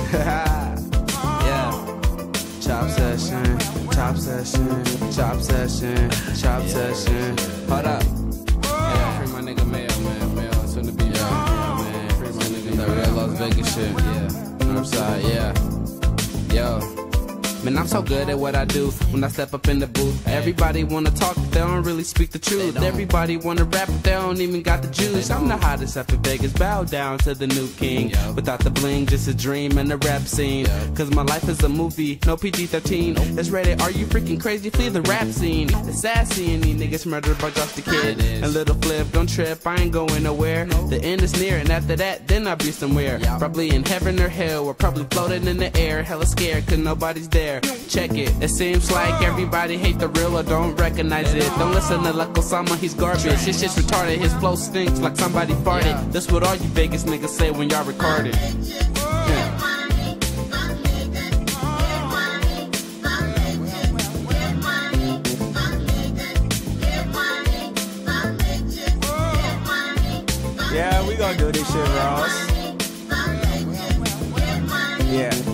Yeah. Chop session, chop session, chop session, chop session. Hold up. Yeah, free my nigga Mayo, man. Mayo, soon to be yeah, man. Free my nigga, that real Las Vegas shit. Yeah. Northside, yeah. Yo. Man, I'm so good at what I do when I step up in the booth. Everybody wanna talk, but they don't really speak the truth. Everybody wanna rap, but they don't even got the juice. I'm the hottest up in Vegas, bow down to the new king. Without the bling, just a dream and a rap scene. Cause my life is a movie, no PG-13. It's rated, are you freaking crazy? Flee the rap scene. It's sassy and these niggas murdered by just a kid. And little flip, don't trip, I ain't going nowhere. The end is near, and after that, then I'll be somewhere. Probably in heaven or hell, or probably floating in the air. Hella scared, cause nobody's there. Check it, it seems like everybody hate the real or don't recognize it. Don't listen to like Osama, he's garbage. His shit's retarded, his flow stinks like somebody farted. That's what all you Vegas niggas say when y'all recorded. Yeah, we gonna do this shit, Ross. Yeah.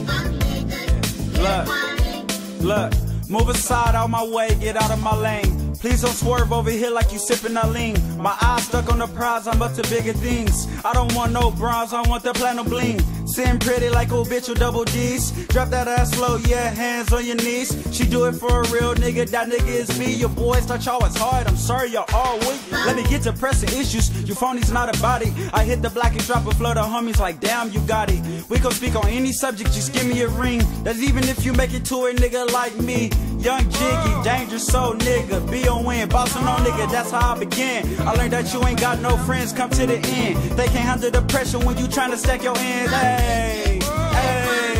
Look, move aside out my way, get out of my lane. Please don't swerve over here like you sipping a lean. My eyes stuck on the prize, I'm up to bigger things. I don't want no bronze, I want the platinum bling. Sitting pretty like old bitch with double D's. Drop that ass low, yeah, hands on your knees. She do it for a real nigga, that nigga is me. Your boys thought y'all was hard, I'm sorry y'all all weak. Let me get to pressing issues, your phony's not a body. I hit the block and drop a flood of homies like damn you got it. We gon' speak on any subject, just give me a ring. That's even if you make it to a nigga like me. Young Jiggy, dangerous soul nigga, B.O.N. Bossin' on nigga, that's how I begin. I learned that you ain't got no friends, come to the end. They can't handle the pressure when you tryna stack your ends. Hey, hey.